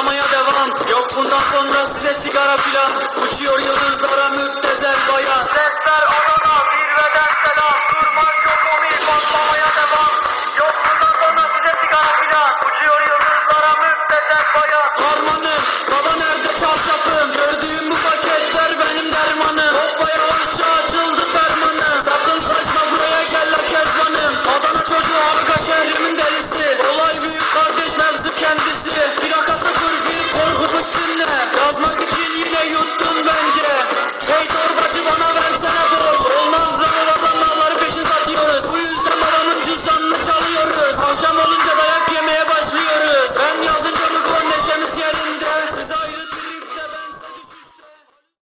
patlamaya devam. Yok bundan sonra size sigara filan. Uçuyor yıldızlara müptezel bayan. Sesler Adana, zirveden selam. Durmak yok omil, patlamaya devam. Yok bundan sonra size sigara filan. Uçuyor yıldızlara müptezel bayan. Harmanım, baba nerede çarşafım? Gördüğüm bu